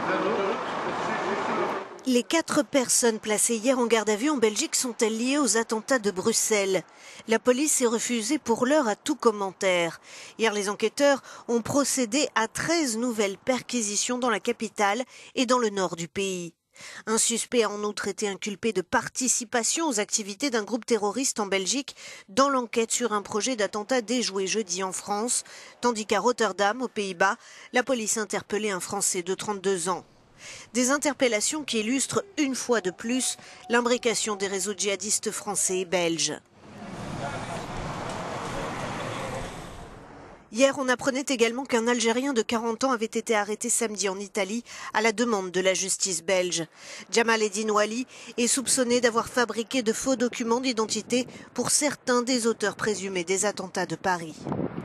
Les 4 personnes placées hier en garde à vue en Belgique sont-elles liées aux attentats de Bruxelles? La police s'est refusée pour l'heure à tout commentaire. Hier, les enquêteurs ont procédé à 13 nouvelles perquisitions dans la capitale et dans le nord du pays. Un suspect a en outre été inculpé de participation aux activités d'un groupe terroriste en Belgique dans l'enquête sur un projet d'attentat déjoué jeudi en France, tandis qu'à Rotterdam, aux Pays-Bas, la police a interpellé un Français de 32 ans. Des interpellations qui illustrent une fois de plus l'imbrication des réseaux djihadistes français et belges. Hier, on apprenait également qu'un Algérien de 40 ans avait été arrêté samedi en Italie à la demande de la justice belge. Jamal Eddine Ouali est soupçonné d'avoir fabriqué de faux documents d'identité pour certains des auteurs présumés des attentats de Paris.